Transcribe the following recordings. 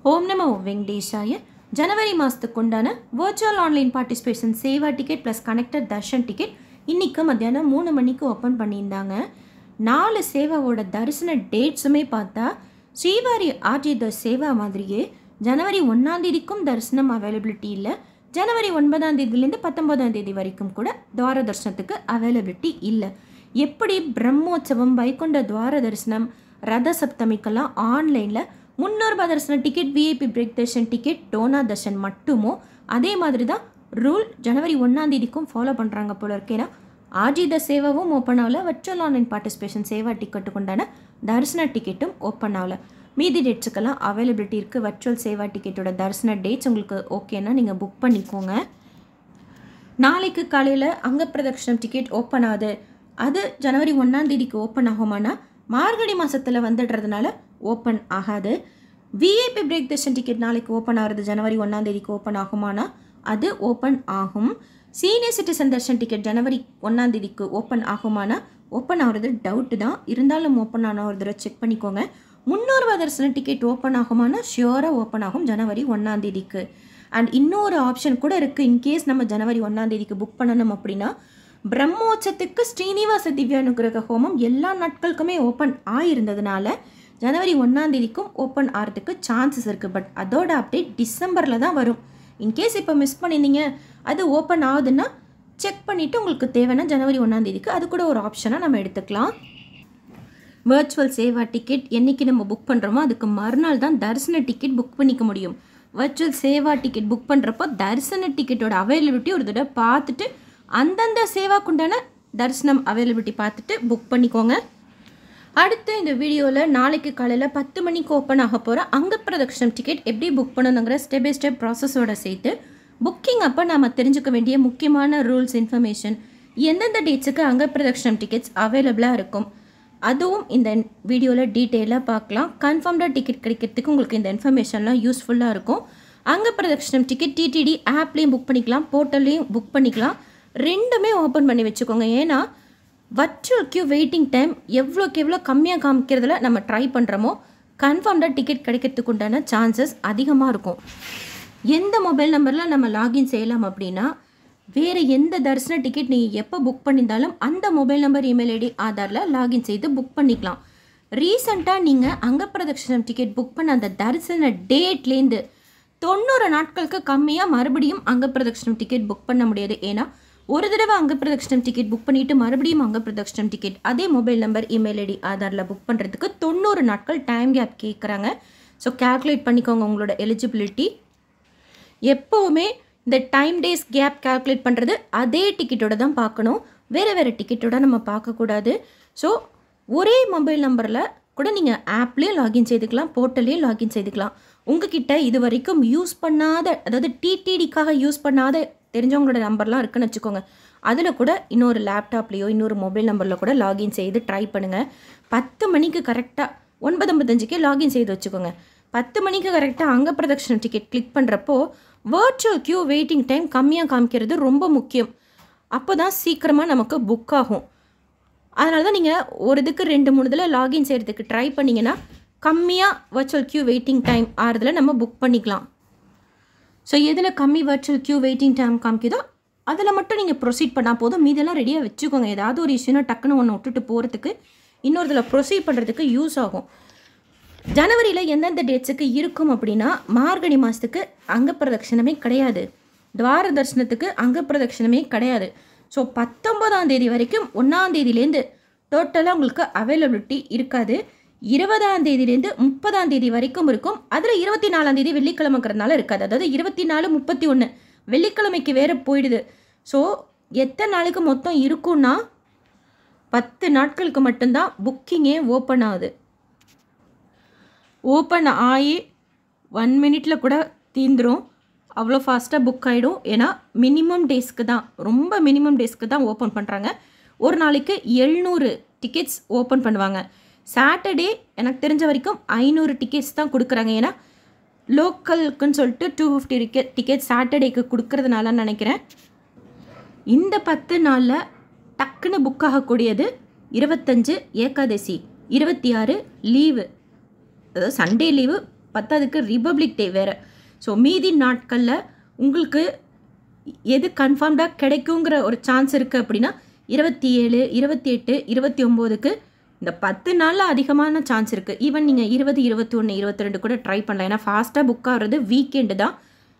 ஓம் நமோ வெங்கடேஷாய. ஜனவரி மாதத்துக்கு உண்டான virtual online participation seva ticket plus connected darshan ticket இன்றைக்கு மத்தியானம் 3 மணிக்கு ஓப்பன் பண்ணியிருந்தாங்க. 4 சேவாவோட தரிசன டேட்ஸுமே பார்த்தா ஸ்ரீவாரி ஆர்ஜித சேவா மாதிரியே ஜனவரி 1ஆம் தேதிக்கும் தரிசனம் அவைலபிலிட்டி இல்லை, ஜனவரி 9ஆம் தேதியிலேருந்து 19ஆம் தேதி வரைக்கும் கூட துவார தரிசனத்துக்கு அவைலபிலிட்டி இல்லை. எப்படி பிரம்மோற்சவம், வைகுண்ட துவார தரிசனம், ரத சப்தமிக்கெல்லாம் ஆன்லைனில் 300 ரூபாய் தரிசன ticket, VIP break darshan ticket, donor darshan மட்டுமோ அதே மாதிரி தான் ரூல் ஜனவரி 1ஆம் தேதிக்கும் ஃபாலோ பண்ணுறாங்க போல இருக்கேன்னா ஆர்ஜித சேவாவும் ஓப்பன் ஆகல, வர்ச்சுவல் ஆன்லைன் பார்ட்டிசிபேஷன் சேவா டிக்கெட்டுக்கு உண்டான தரிசன டிக்கெட்டும் ஓப்பன் ஆகல. மீதி டேட்ஸுக்கெல்லாம் அவைலபிலிட்டி இருக்குது. வர்ச்சுவல் சேவா டிக்கெட்டோட தரிசன டேட்ஸ் உங்களுக்கு ஓகேன்னா நீங்கள் புக் பண்ணிக்கோங்க. நாளைக்கு காலையில் அங்கப்பிரதட்சணம் டிக்கெட் ஓப்பன் ஆகுது, அது ஜனவரி 1ஆம் தேதிக்கு ஓப்பன் ஆகுமானா மார்கழி மாதத்தில் வந்துடுறதுனால ஓப்பன் ஆகாது. விஐபி பிரேக் தர்ஷன் டிக்கெட் நாளைக்கு ஓப்பன் ஆகிறது ஜனவரி 1ஆம் தேதிக்கு ஓப்பன் ஆகுமானா அது ஓப்பன் ஆகும். சீனியர் சிட்டிசன் தர்ஷன் டிக்கெட் ஜனவரி 1ஆம் தேதிக்கு ஓப்பன் ஆகுமானா ஓப்பன் ஆகிறது டவுட்டு தான், இருந்தாலும் ஓப்பன் ஆன ஒரு தடவை செக் பண்ணிக்கோங்க. 300 ரூபாய் தரிசன டிக்கெட் ஓப்பன் ஆகுமானா ஷியோராக ஓப்பன் ஆகும் ஜனவரி 1ஆம் தேதிக்கு. அண்ட் இன்னொரு ஆப்ஷன் கூட இருக்குது. இன்கேஸ் நம்ம ஜனவரி 1ஆம் தேதிக்கு புக் பண்ணணும் அப்படின்னா பிரம்மோற்சத்துக்கு ஸ்ரீனிவாச திவ்யானுகிரக ஹோமம் எல்லா நாட்களுக்குமே ஓப்பன் ஆகிருந்ததுனால ஜனவரி 1ஆம் தேதிக்கும் ஓப்பன் ஆகிறதுக்கு சான்சஸ் இருக்குது. பட் அதோட அப்டேட் டிசம்பரில் தான் வரும். இன்கேஸ் இப்போ மிஸ் பண்ணியிருந்தீங்க, அது ஓப்பன் ஆகுதுன்னா செக் பண்ணிவிட்டு உங்களுக்கு தேவைன்னா ஜனவரி 1ஆம் தேதிக்கு அது கூட ஒரு ஆப்ஷனாக நம்ம எடுத்துக்கலாம். வர்ச்சுவல் சேவா டிக்கெட் என்றைக்கு நம்ம புக் பண்ணுறோமோ அதுக்கு மறுநாள் தான் தரிசன டிக்கெட் புக் பண்ணிக்க முடியும். வர்ச்சுவல் சேவா டிக்கெட் புக் பண்ணுறப்போ தரிசன டிக்கெட்டோட அவைலபிலிட்டி ஒரு தடவை பார்த்துட்டு அந்தந்த சேவாக்குண்டான தரிசனம் அவைலபிலிட்டி பார்த்துட்டு புக் பண்ணிக்கோங்க. அடுத்து இந்த வீடியோவில் நாளைக்கு காலையில் 10 மணிக்கு ஓப்பன் ஆக போகிற அங்கப்பிரதட்சணம் டிக்கெட் எப்படி புக் பண்ணணுங்கிற ஸ்டெப் பை ஸ்டெப் ப்ராசஸோடு சேர்த்து புக்கிங் அப்போ நாம் தெரிஞ்சுக்க வேண்டிய முக்கியமான ரூல்ஸ், இன்ஃபர்மேஷன், எந்தெந்த டேட்ஸுக்கு அங்கப்பிரதட்சணம் டிக்கெட்ஸ் அவைலபிளாக இருக்கும் அதுவும் இந்த வீடியோவில் டீட்டெயிலாக பார்க்கலாம். கன்ஃபார்ம்டாக டிக்கெட் கிடைக்கிறதுக்கு உங்களுக்கு இந்த இன்ஃபர்மேஷன்லாம் யூஸ்ஃபுல்லாக இருக்கும். அங்கப்பிரதட்சணம் டிக்கெட் டிடிடி ஆப்லேயும் புக் பண்ணிக்கலாம், போர்ட்டல்லையும் புக் பண்ணிக்கலாம். ரெண்டுமே ஓப்பன் பண்ணி வச்சுக்கோங்க. ஏன்னா வர்ச்சுவல் கியூ வெயிட்டிங் டைம் எவ்வளோக்கு எவ்வளோ கம்மியாக காமிக்கிறதுல நம்ம ட்ரை பண்ணுறோமோ கன்ஃபார்ம்டாக டிக்கெட் கிடைக்கிறதுக்கு உண்டான சான்சஸ் அதிகமாக இருக்கும். எந்த மொபைல் நம்பரில் நம்ம லாகின் செய்யலாம் அப்படின்னா வேறு எந்த தரிசன டிக்கெட் நீங்கள் எப்போ புக் பண்ணியிருந்தாலும் அந்த மொபைல் நம்பர், இமெயில் ஐடி, ஆதாரில் லாகின் செய்து புக் பண்ணிக்கலாம். ரீசெண்டாக நீங்கள் அங்கப்பிரதட்சணம் டிக்கெட் புக் பண்ண அந்த தரிசன டேட்லேருந்து 90 நாட்களுக்கு கம்மியாக மறுபடியும் அங்கப்பிரதட்சணம் டிக்கெட் புக் பண்ண முடியாது. ஏன்னா ஒரு தடவை அங்கப்பிரதட்சணம் டிக்கெட் புக் பண்ணிவிட்டு மறுபடியும் அங்கப்பிரதட்சணம் டிக்கெட் அதே மொபைல் நம்பர், இமெயில் ஐடி, ஆதாரில் புக் பண்ணுறதுக்கு 90 நாட்கள் டைம் கேப் கேட்குறாங்க. ஸோ கேல்குலேட் பண்ணிக்கோங்க உங்களோட எலிஜிபிலிட்டி. எப்போவுமே இந்த டைம் டேஸ் கேப் கேல்குலேட் பண்ணுறது அதே டிக்கெட்டோட தான் பார்க்கணும், வேறு வேறு டிக்கெட்டோட நம்ம பார்க்கக்கூடாது. ஸோ ஒரே மொபைல் நம்பரில் கூட நீங்கள் ஆப்லேயும் லாகின் செய்துக்கலாம், போர்ட்டல்லையும் லாகின் செய்துக்கலாம். உங்ககிட்ட இது வரைக்கும் யூஸ் பண்ணாத, அதாவது டிடிடிக்காக யூஸ் பண்ணாத தெரிஞ்சவங்களோட நம்பர்லாம் இருக்குன்னு வச்சுக்கோங்க, அதில் கூட இன்னொரு லேப்டாப்லேயோ இன்னொரு மொபைல் நம்பரில் கூட லாகின் செய்து ட்ரை பண்ணுங்கள். 10 மணிக்கு கரெக்டாக 9:55 லாகின் செய்து வச்சுக்கோங்க. 10 மணிக்கு கரெக்டாக அங்கப்பிரதட்சணம் டிக்கெட் கிளிக் பண்ணுறப்போ வர்ச்சுவல் கியூ வெயிட்டிங் டைம் கம்மியாக காமிக்கிறது ரொம்ப முக்கியம். அப்போ தான் சீக்கிரமாக நமக்கு புக் ஆகும். அதனால தான் நீங்கள் ஒரு இதுக்கு 2-3 தடவை லாகின் செய்கிறதுக்கு ட்ரை பண்ணிங்கன்னா கம்மியாக வர்ச்சுவல் கியூ வெயிட்டிங் டைம் ஆறுதில் நம்ம புக் பண்ணிக்கலாம். ஸோ எதில் கம்மி வர்ச்சுவல் கியூ வெயிட்டிங் டைம் காமிக்குதோ அதில் மட்டும் நீங்கள் ப்ரொசீட் பண்ணால் போதும். மீதெல்லாம் ரெடியாக வச்சுக்கோங்க. ஏதாவது ஒரு இஷ்யூனா டக்குன்னு ஒன்று விட்டுட்டு போகிறதுக்கு இன்னொருதில் ப்ரொசீட் பண்ணுறதுக்கு யூஸ் ஆகும். ஜனவரியில் எந்தெந்த டேட்ஸுக்கு இருக்கும் அப்படின்னா மார்கழி மாதத்துக்கு அங்கப்பிரதட்சணமே கிடையாது, துவார தரிசனத்துக்கு அங்கப்பிரதட்சணமே கிடையாது. ஸோ 19ஆம் தேதி வரைக்கும் 1ஆம் தேதியிலேருந்து டோட்டலாக உங்களுக்கு அவைலபிலிட்டி இருக்காது. 20ஆம் தேதியிலேருந்து 30ஆம் தேதி வரைக்கும் இருக்கும். அதில் 24ஆம் தேதி வெள்ளிக்கிழமைக்கிறதுனால இருக்காது. அதாவது 24, 31 வெள்ளிக்கிழமைக்கு வேறு போயிடுது. ஸோ எத்தனை நாளுக்கு மொத்தம் இருக்குன்னா 10 நாட்களுக்கு மட்டும்தான் புக்கிங்கே ஓப்பன் ஆகுது. ஓப்பன் ஆகி 1 மினிட்டில் கூட தீந்துடும், அவ்வளோ ஃபாஸ்ட்டாக புக் ஆகிடும். ஏன்னா மினிமம் டேஸ்க்கு தான், ரொம்ப மினிமம் டேஸ்க்கு தான் ஓப்பன் பண்ணுறாங்க. ஒரு நாளைக்கு 700 டிக்கெட்ஸ் ஓப்பன் பண்ணுவாங்க. சாட்டர்டே எனக்கு தெரிஞ்ச வரைக்கும் 500 டிக்கெட்ஸ் தான் கொடுக்குறாங்க. ஏன்னா லோக்கலுக்குன்னு சொல்லிட்டு 250 டிக்கெட் சாட்டர்டேக்கு கொடுக்கறதுனால நினைக்கிறேன். இந்த 10 நாளில் டக்குன்னு புக் ஆகக்கூடியது 25 ஏகாதசி, 26 லீவு, அதாவது சண்டே லீவு பத்தாதுக்கு ரிபப்ளிக் டே வேறு. ஸோ மீதி நாட்களில் உங்களுக்கு எது கன்ஃபார்ம்டாக கிடைக்குங்கிற ஒரு சான்ஸ் இருக்குது அப்படின்னா 27, 28, 29க்கு இந்த 10 நாளில் அதிகமான சான்ஸ் இருக்குது. ஈவன் நீங்கள் 20, 21, 22 கூட ட்ரை பண்ணலாம். ஏன்னா ஃபாஸ்ட்டாக புக் ஆகிறது வீக்கெண்டு தான்.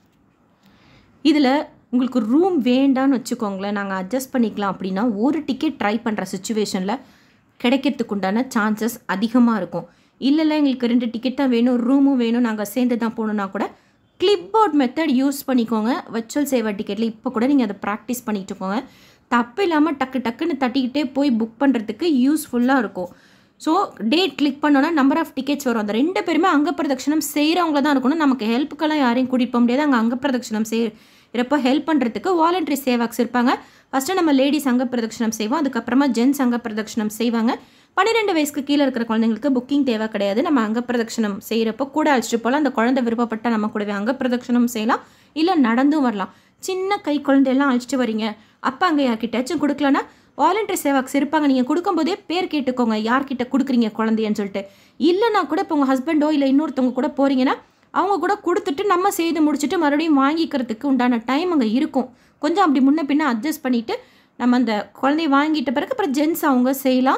இதில் உங்களுக்கு ரூம் வேண்டான்னு வச்சுக்கோங்களேன், நாங்கள் அட்ஜஸ்ட் பண்ணிக்கலாம் அப்படின்னா ஒரு டிக்கெட் ட்ரை பண்ணுற சுச்சுவேஷனில் கிடைக்கிறதுக்கு உண்டான சான்சஸ் அதிகமாக இருக்கும். இல்லைல்ல எங்களுக்கு 2 டிக்கெட் தான் வேணும், ரூமும் வேணும், நாங்கள் சேர்ந்து தான் போகணுன்னா கூட கிளிப்போர்ட் மெத்தட் யூஸ் பண்ணிக்கோங்க. வர்ச்சுவல் சேவா டிக்கெட்டில் இப்போ கூட நீங்கள் அதை ப்ராக்டிஸ் பண்ணிட்டு இருக்கோங்க. தப்பு இல்லாமல் டக்குன்னு தட்டிக்கிட்டே போய் புக் பண்ணுறதுக்கு யூஸ்ஃபுல்லாக இருக்கும். ஸோ டேட் கிளிக் பண்ணோன்னா நம்பர் ஆஃப் டிக்கெட்ஸ் வரும். அந்த 2 பேருமே அங்கப்பிரதட்சணம் செய்கிறவங்கள தான் இருக்கணும். நமக்கு ஹெல்ப்புக்கெல்லாம் யாரையும் கூட்டிகிட்டு போக முடியாது. அங்கே அங்கப்பிரதட்சணம் செய்கிறப்போ ஹெல்ப் பண்ணுறதுக்கு வாலண்டரி சேவாக்ஸ் இருப்பாங்க. ஃபஸ்ட்டு நம்ம லேடிஸ் அங்கப்பிரதட்சணம் செய்வோம், அதுக்கப்புறமா ஜென்ஸ் அங்கப்பிரதட்சணம் செய்வாங்க. 12 வயசுக்கு கீழே இருக்கிற குழந்தைங்களுக்கு புக்கிங் தேவை கிடையாது. நம்ம அங்கப்பிரதட்சணம் செய்கிறப்போ கூட அழைச்சிட்டு போகலாம். அந்த குழந்தை விருப்பப்பட்டால் நம்ம கூடவே அங்கப்பிரதட்சணம் செய்யலாம், இல்லை நடந்தும் வரலாம். சின்ன கை குழந்தையெல்லாம் அழைச்சிட்டு வரீங்க, அப்போ அங்கே யார்கிட்டயாச்சும் கொடுக்கலன்னா வாலண்டரி சேவாக்ஸ் இருப்பாங்க. நீங்கள் கொடுக்கும்போதே பேர் கேட்டுக்கோங்க, யார்கிட்ட கொடுக்குறீங்க குழந்தையன்னு சொல்லிட்டு. இல்லைனா கூட இப்போ உங்கள் ஹஸ்பண்டோ இல்லை இன்னொருத்தவங்க கூட போகிறீங்கன்னா அவங்க கூட கொடுத்துட்டு நம்ம செய்து முடிச்சுட்டு மறுபடியும் வாங்கிக்கிறதுக்கு உண்டான டைம் அங்கே இருக்கும். கொஞ்சம் அப்படி முன்ன பின்ன அட்ஜஸ்ட் பண்ணிவிட்டு நம்ம அந்த குழந்தைய வாங்கிட்ட பிறகு அப்புறம் ஜென்ஸ் அவங்க செய்யலாம்.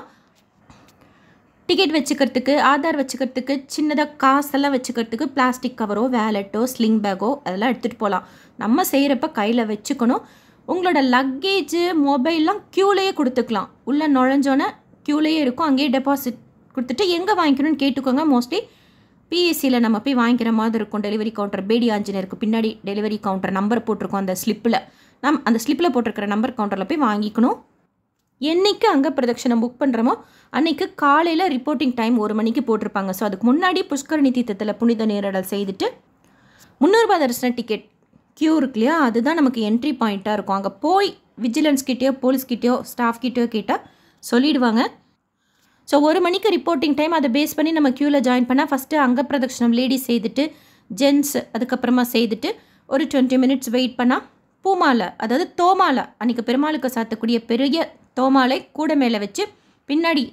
டிக்கெட் வச்சுக்கிறதுக்கு, ஆதார் வச்சுக்கிறதுக்கு, சின்னதாக காசெல்லாம் வச்சுக்கிறதுக்கு பிளாஸ்டிக் கவரோ வேலெட்டோ ஸ்லிங் பேக்கோ அதெல்லாம் எடுத்துகிட்டு போகலாம். நம்ம செய்கிறப்ப கையில் வச்சுக்கணும். உங்களோட லக்கேஜு மொபைல்லாம் க்யூலேயே கொடுத்துக்கலாம். உள்ளே நுழைஞ்சோன்னே க்யூலேயே இருக்கும், அங்கேயே டெபாசிட் கொடுத்துட்டு எங்கே வாங்கிக்கணும்னு கேட்டுக்கோங்க. மோஸ்ட்லி பிஎஸ்சியில் நம்ம போய் வாங்கிக்கிற மாதிரி இருக்கும். டெலிவரி கவுண்டர் பேடி ஆஞ்சநேயருக்கு பின்னாடி டெலிவரி கவுண்டர் நம்பர் போட்டிருக்கோம் அந்த ஸ்லிப்பில். அந்த ஸ்லிப்பில் போட்டிருக்கிற நம்பர் கவுண்டரில் போய் வாங்கிக்கணும். என்றைக்கு அங்கப்பிரதட்சணம் புக் பண்ணுறோமோ அன்றைக்கி காலையில் ரிப்போர்ட்டிங் டைம் 1 மணிக்கு போட்டிருப்பாங்க. ஸோ அதுக்கு முன்னாடி புஷ்கரணி தீர்த்தத்தில் புனித நீராடல் செய்துட்டு 300 ரூபாய் தரிசன டிக்கெட் க்யூ இருக்கு இல்லையா, அதுதான் நமக்கு என்ட்ரி பாயிண்ட்டாக இருக்கும். அங்கே போய் விஜிலன்ஸ் கிட்டேயோ போலீஸ்கிட்டேயோ ஸ்டாஃப் கிட்டேயோ கேட்டால் சொல்லிடுவாங்க. ஸோ 1 மணிக்கு ரிப்போர்ட்டிங் டைம், அதை பேஸ் பண்ணி நம்ம க்யூவில் ஜாயின் பண்ணால் ஃபஸ்ட்டு அங்கப்பிரதட்சணம் லேடிஸ் செய்துட்டு ஜென்ஸ் அதுக்கப்புறமா செய்துட்டு ஒரு 20 மினிட்ஸ் வெயிட் பண்ணால் பூமாலை, அதாவது தோமாலை, அன்றைக்கி பெருமாளுக்கு சாத்தக்கூடிய பெரிய தோமாலை கூட மேலே வச்சு பின்னாடி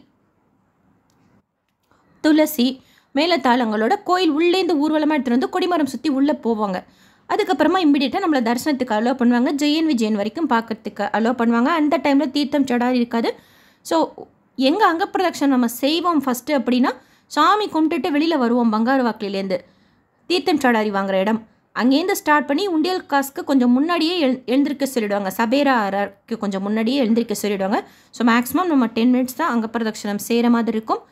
துளசி மேலத்தாளங்களோட கோயில் உள்ளேந்து ஊர்வலமாக எடுத்துகிட்டு வந்து கொடிமரம் சுற்றி உள்ளே போவாங்க. அதுக்கப்புறமா இம்மிடியேட்டாக நம்மளை தரிசனத்துக்கு அலோவ் பண்ணுவாங்க. ஜெயன் விஜயன் வரைக்கும் பார்க்குறதுக்கு அலோவ் பண்ணுவாங்க. அந்த டைமில் தீர்த்தம் சடாரி இருக்காது. ஸோ எங்கே அங்கப்பிரதட்சணம் நம்ம செய்வோம் ஃபஸ்ட்டு அப்படின்னா சாமி கும்பிட்டுட்டு வெளியில் வருவோம் பங்காரு வாக்கிலேருந்து தீர்த்தம் சடாரி வாங்குகிற இடம். அங்கேருந்து ஸ்டார்ட் பண்ணி உண்டியல் காசுக்கு கொஞ்சம் முன்னாடியே எழுந்திருக்க சொல்லிவிடுவாங்க. சபேரா ஆராக்கு கொஞ்சம் முன்னாடியே எழுந்திருக்க சொல்லிவிடுவாங்க. ஸோ மேக்ஸிமம் நம்ம 10 மினிட்ஸ் தான் அங்கப்பிரதட்சணம் செய்கிற மாதிரி இருக்கும்.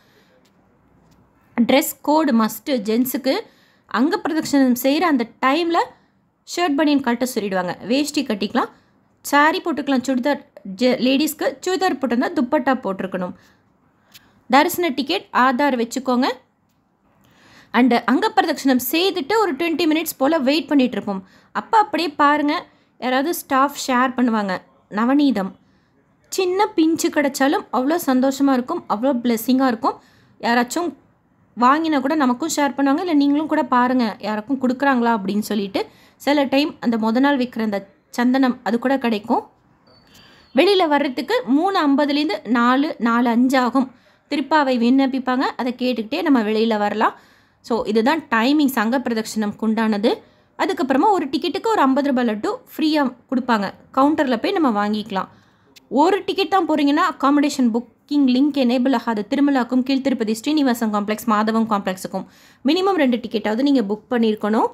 Dress code must. ஜென்ஸுக்கு அங்கப்பிரதட்சணம் செய்கிற அந்த டைமில் ஷர்ட் பனியன் கட்ட சொல்லிவிடுவாங்க. வேஷ்டி கட்டிக்கலாம், சாரி போட்டுக்கலாம். சுடிதார் லேடிஸ்க்கு சுடிதார் போட்டிருந்தால் துப்பட்டா போட்டிருக்கணும். தரிசன டிக்கெட், ஆதார் வச்சுக்கோங்க. அண்டு அங்கப்பிரதட்சணம் செய்துட்டு ஒரு 20 மினிட்ஸ் போல் வெயிட் பண்ணிகிட்ருப்போம். அப்போ அப்படியே பாருங்கள், யாராவது ஸ்டாஃப் ஷேர் பண்ணுவாங்க நவநீதம். சின்ன பிஞ்சு கிடச்சாலும் அவ்வளோ சந்தோஷமாக இருக்கும், அவ்வளோ பிளெஸ்ஸிங்காக இருக்கும். யாராச்சும் வாங்கினா கூட நமக்கும் ஷேர் பண்ணுவாங்க, இல்லை நீங்களும் கூட பாருங்கள் யாருக்கும் கொடுக்குறாங்களா அப்படின்னு சொல்லிட்டு. சில டைம் அந்த நாள் விற்கிற அந்த சந்தனம் அது கூட கிடைக்கும். வெளியில் வர்றதுக்கு 3:50லேருந்து 4:05 ஆகும். திருப்பாவை விண்ணப்பிப்பாங்க, அதை கேட்டுக்கிட்டே நம்ம வெளியில் வரலாம். ஸோ இதுதான் டைமிங்ஸ் அங்கப்பிரதட்சணம்க்கு உண்டானது. அதுக்கப்புறமா ஒரு டிக்கெட்டுக்கு ஒரு 50 ரூபாய் லட்டு ஃப்ரீயாக கொடுப்பாங்க. கவுண்டரில் போய் நம்ம வாங்கிக்கலாம். ஒரு டிக்கெட் தான் போகிறீங்கன்னா அக்காமடேஷன் புக்கிங் லிங்க் எனேபிள் ஆகாது. திருமலாக்கும் கீழ் திருப்பதி ஸ்ரீனிவாசன் காம்ப்ளெக்ஸ் மாதவம் காம்ப்ளெக்ஸுக்கும் மினிமம் 2 டிக்கெட்டாவது நீங்கள் புக் பண்ணியிருக்கணும்.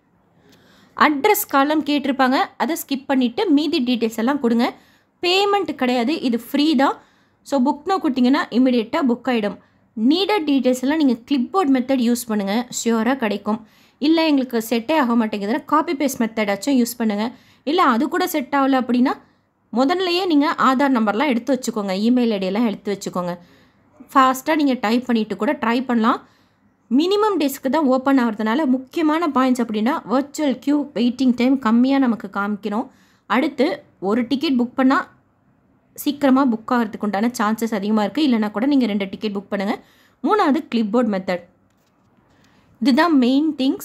அட்ரஸ் காலம் கேட்டிருப்பாங்க, அதை ஸ்கிப் பண்ணிவிட்டு மீதி டீட்டெயில்ஸ் எல்லாம் கொடுங்க. பேமெண்ட் கிடையாது, இது ஃப்ரீ தான். ஸோ புக் நோ கொடுத்தீங்கன்னா இமிடியேட்டாக புக் ஆகிடும். நீடட் டீட்டெயில்ஸ் எல்லாம் நீங்கள் கிளிப்போர்ட் மெத்தட் யூஸ் பண்ணுங்கள், ஷியோராக கிடைக்கும். இல்லை எங்களுக்கு செட்டே ஆக மாட்டேங்குதுன்னா காப்பி பேஸ்ட் மெத்தடாச்சும் யூஸ் பண்ணுங்கள். இல்லை அது கூட செட் ஆகலை அப்படின்னா முதல்லையே நீங்கள் ஆதார் நம்பர்லாம் எடுத்து வச்சுக்கோங்க, இமெயில் ஐடியெல்லாம் எடுத்து வச்சுக்கோங்க. ஃபாஸ்ட்டாக நீங்கள் டைப் பண்ணிவிட்டு கூட ட்ரை பண்ணலாம். மினிமம் டேஸ்க்கு தான் ஓப்பன் ஆகிறதுனால முக்கியமான பாயிண்ட்ஸ் அப்படின்னா வர்ச்சுவல் க்யூ வெயிட்டிங் டைம் கம்மியாக நமக்கு காமிக்கிறோம். அடுத்து ஒரு டிக்கெட் புக் பண்ணால் சீக்கிரமாக புக் ஆகிறதுக்கு உண்டான சான்சஸ் அதிகமாக இருக்குது. இல்லைனா கூட நீங்கள் 2 டிக்கெட் புக் பண்ணுங்கள். 3வது கிளிப்போர்ட் மெத்தட். இதுதான் main things.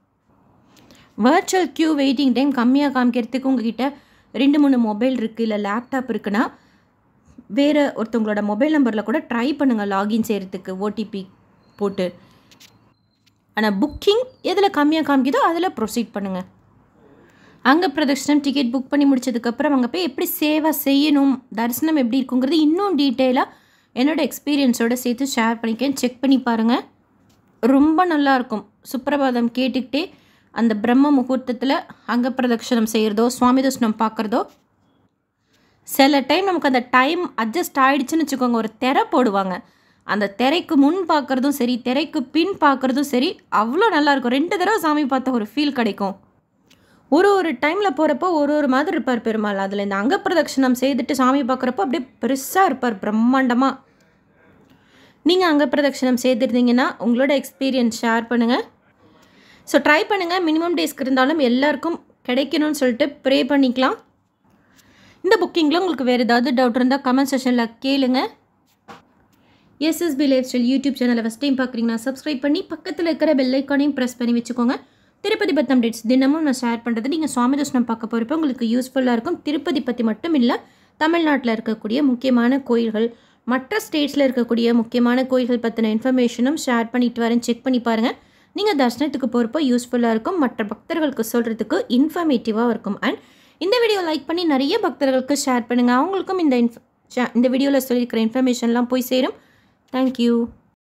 Virtual queue waiting time கம்மியாக காமிக்கிறதுக்கு உங்ககிட்ட 2-3 மொபைல் இருக்குது, இல்லை லேப்டாப் இருக்குன்னா வேறு ஒருத்தவங்களோட மொபைல் நம்பரில் கூட ட்ரை பண்ணுங்கள் லாகின் செய்கிறதுக்கு ஓடிபி போட்டு. ஆனால் புக்கிங் எதில் கம்மியாக காமிக்குதோ அதில் ப்ரொசீட் பண்ணுங்கள். அங்கே பிரதட்சணம் டிக்கெட் புக் பண்ணி முடிச்சதுக்கப்புறம் அங்கே போய் எப்படி சேவை செய்யணும், தரிசனம் எப்படி இருக்குங்கிறது இன்னும் டீட்டெயிலாக என்னோடய எக்ஸ்பீரியன்ஸோடு சேர்த்து ஷேர் பண்ணிக்கேன். செக் பண்ணி பாருங்கள், ரொம்ப நல்லாயிருக்கும். சுப்பிரபாதம் கேட்டுக்கிட்டே அந்த பிரம்ம முகூர்த்தத்தில் அங்கே பிரதட்சணம் செய்கிறதோ சுவாமி தரிசனம் பார்க்குறதோ. சில டைம் நமக்கு அந்த டைம் அட்ஜஸ்ட் ஆகிடுச்சுன்னு வச்சுக்கோங்க, ஒரு திரை போடுவாங்க. அந்த திரைக்கு முன் பார்க்குறதும் சரி, திரைக்கு பின் பார்க்குறதும் சரி, அவ்வளோ நல்லாயிருக்கும். 2 தடவை சாமி பார்த்த ஒரு ஃபீல் கிடைக்கும். ஒரு டைமில் போகிறப்போ ஒரு மாதிரி இருப்பார் பெருமாள். அதில் இந்த அங்க பிரதட்சணம் செய்துட்டு சாமி பார்க்குறப்போ அப்படியே பெருசாக இருப்பார், பிரம்மாண்டமாக. நீங்கள் அங்க பிரதட்சணம் செய்திருந்தீங்கன்னா உங்களோட எக்ஸ்பீரியன்ஸ் ஷேர் பண்ணுங்கள். ஸோ ட்ரை பண்ணுங்கள். மினிமம் டேஸ்க்கு இருந்தாலும் எல்லாருக்கும் கிடைக்கணும்னு சொல்லிட்டு ப்ரே பண்ணிக்கலாம். இந்த புக்கிங்கில் உங்களுக்கு வேறு ஏதாவது டவுட் இருந்தால் கமெண்ட் செஷனில் கேளுங்க. எஸ்எஸ்பி லைஃப் ஸ்டைல் யூடியூப் சேனலை ஃபஸ்ட் டைம் பார்க்குறீங்கன்னா சப்ஸ்கிரைப் பண்ணி பக்கத்தில் இருக்கிற பெல் ஐக்கானையும் ப்ரெஸ் பண்ணி வச்சுக்கோங்க. திருப்பதி பற்றி அப்டேட்ஸ் தினமும் நான் ஷேர் பண்ணுறது நீங்கள் சுவாமி தரிசனம் பார்க்க போகிறப்ப உங்களுக்கு யூஸ்ஃபுல்லாக இருக்கும். திருப்பதி பற்றி மட்டும் இல்லை, தமிழ்நாட்டில் இருக்கக்கூடிய முக்கியமான கோயில்கள், மற்ற ஸ்டேட்ஸில் இருக்கக்கூடிய முக்கியமான கோயில்கள் பற்றின இன்ஃபர்மேஷனும் ஷேர் பண்ணிட்டு வரேன். செக் பண்ணி பாருங்கள். நீங்கள் தரிசனத்துக்கு போகிறப்போ யூஸ்ஃபுல்லாக இருக்கும், மற்ற பக்தர்களுக்கு சொல்கிறதுக்கு இன்ஃபர்மேட்டிவாக இருக்கும். அண்ட் இந்த வீடியோ லைக் பண்ணி நிறைய பக்தர்களுக்கு ஷேர் பண்ணுங்கள். அவங்களுக்கும் இந்த வீடியோவில் சொல்லியிருக்கிற இன்ஃபர்மேஷன்லாம் போய் சேரும். தேங்க்யூ.